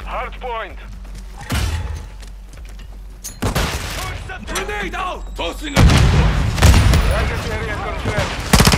Hardpoint. Grenade out! Tossing a Target area confirmed.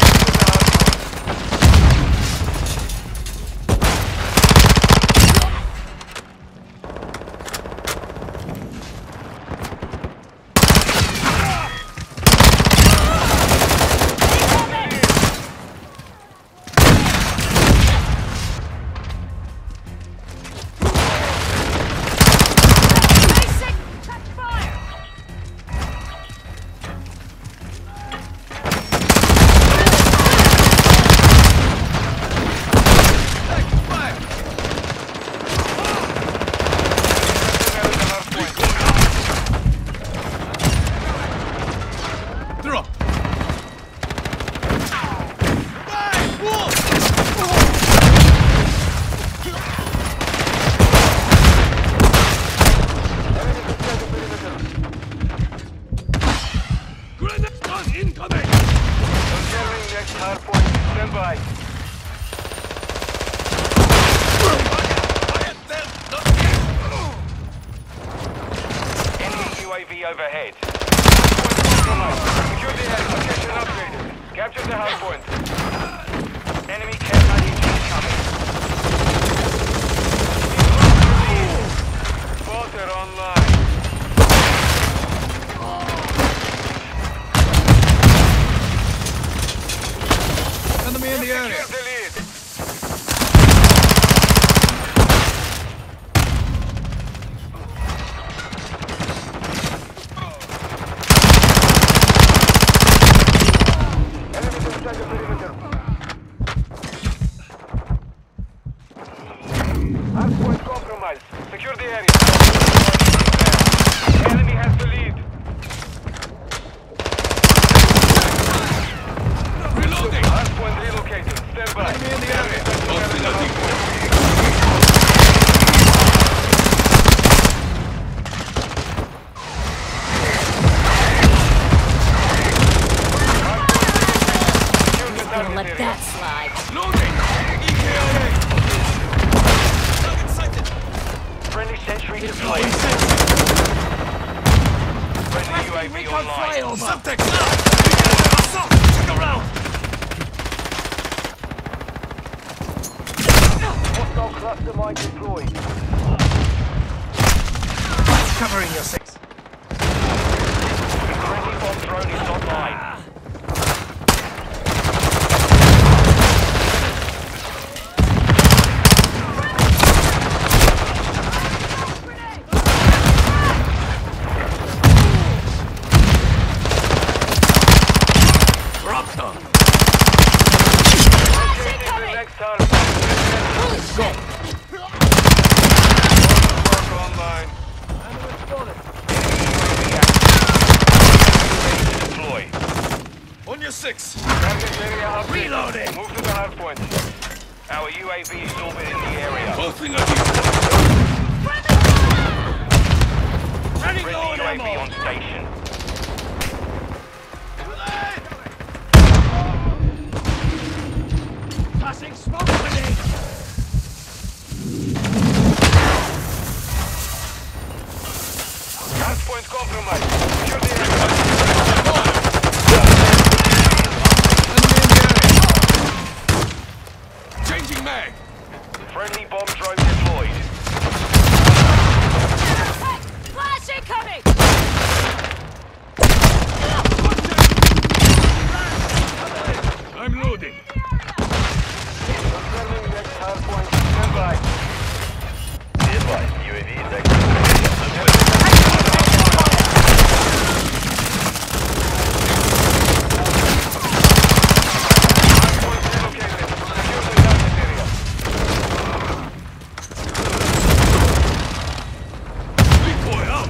Hardpoint, stand by. Enemy UAV overhead. Secure the air, location upgraded. Capture the hardpoint. Enemy Cat 92 coming. Spotter online. Enemy in the area. Secure the lead. Enemy inside the perimeter. Hardpoint compromised. Secure the area. Enemy has the lead. Reloading! Hardpoint relocated. Stand by. Enemy in the area. Tossing a decoy. Gonna let that slide. Loading! EKIA! Target sighted! Friendly sentry deployed. Friendly UAV online. Subtext now! Assault! Check around! Hostile cluster mine deployed. Covering your six. Friendly bomb drone is online. Next target. Go! Work online. Deploy. On your six. Target area updated. Reloading. Move to the hard point. Our UAV is orbiting the area. Tossing a decoy. Friendly UAV on station. Passing smoke grenade. Hard point compromised. Secure the area. Changing mag. Friendly bomb drone deployed. Flash incoming! I'm loading. Confirming next hard point. Stand by. Stand by. UAV is active. Decoy out.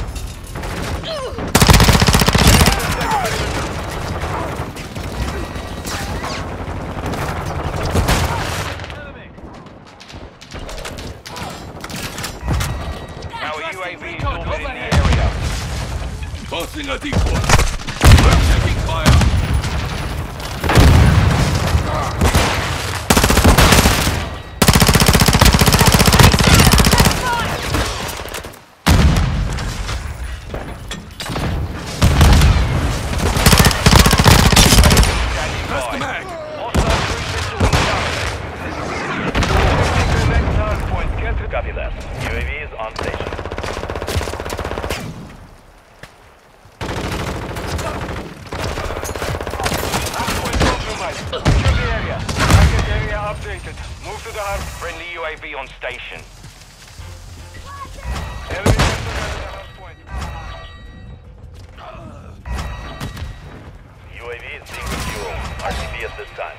Our UAV is orbiting the area. Tossing a decoy. I'm taking fire. UAV on station. Enemy personnel at the hardpoint. UAV is being refueled. RTB at this time.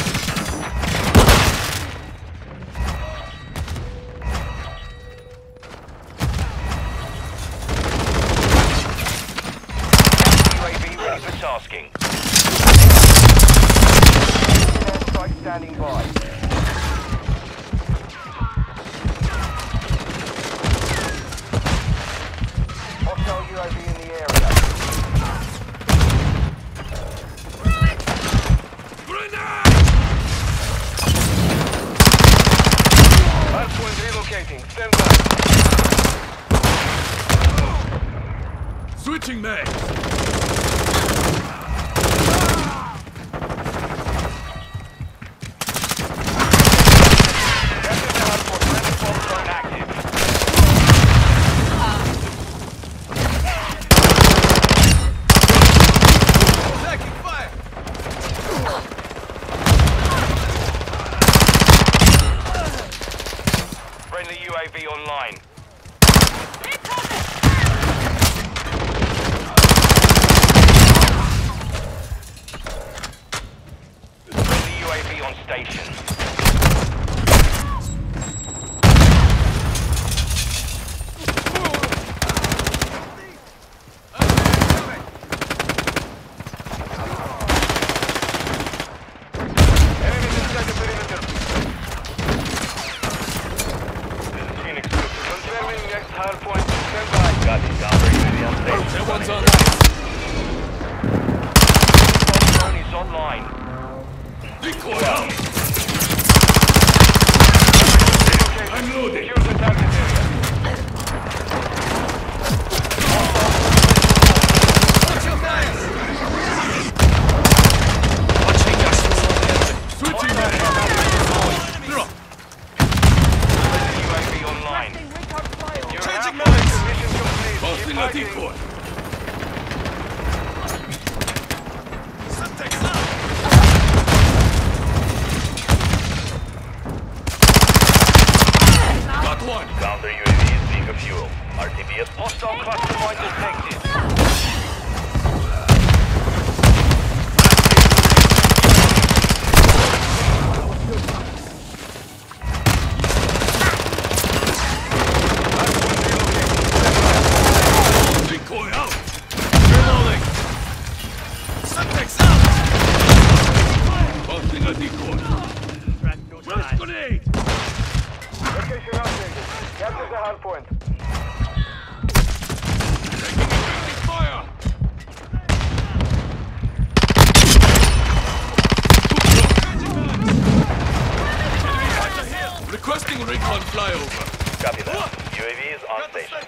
UAV ready for tasking. Strike standing by. Hostile UAV in the area. Hardpoint relocating. Stand by. Switching mags. Capture the hardpoint. Friendly bomb drone active. Taking fire. Friendly UAV online. Friendly UAV on station. Enemies inside the perimeter. This is Phoenix. Confirming next hardpoint. Stand by. Got it. Counter UAV on station. That one's on. Drone is online. Decoy out. I'm loading. Secure the target area. Watch your fires. Watching us. Switching mags. Drop. UAV online. You're Changing halfway mags. to mission complete. Keep Tossing a fighting. decoy. Got one. Counter UAV is being refueled. RTB at Hostile cluster mine detected. Decoy out. Reloading. Subjects out. Tossing a decoy. Flash grenade. Location updated. Capture the hardpoint. Taking effective fire. Requesting recon flyover. Copy that. UAV is on station.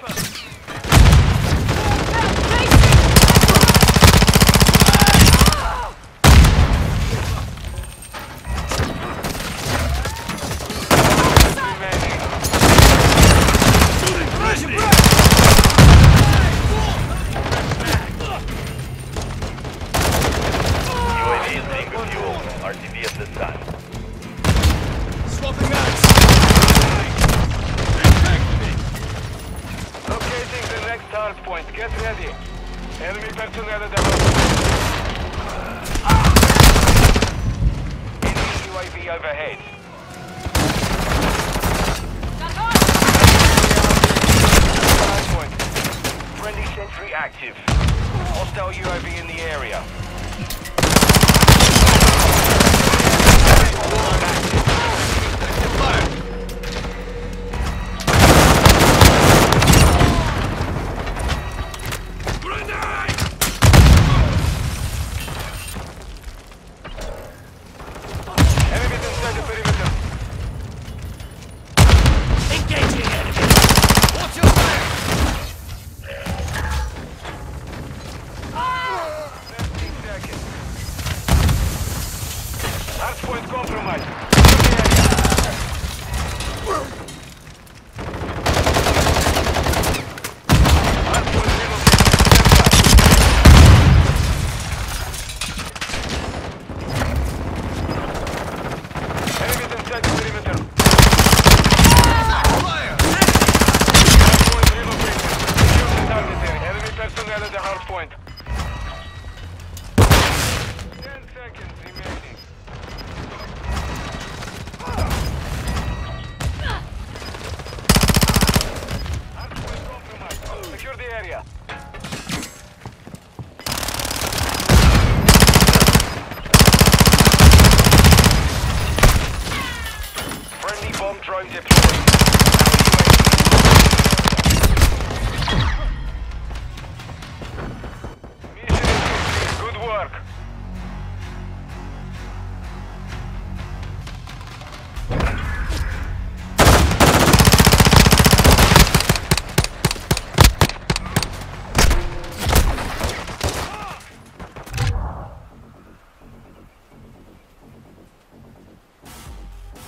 Remaining. UAV is being refueled. RTB at this time. Swapping mags. Locating the next hardpoint. Get ready. Enemy personnel at the hardpoint. Enemy UAV overhead. Hardpoint. Friendly sentry active. Hostile UAV in the area. Fire. Grenade. Enemies inside the perimeter. Engaging enemy. Watch your fire. hardpoint. 10 seconds remaining. Hardpoint compromised. Secure the area. Friendly bomb drone deployed.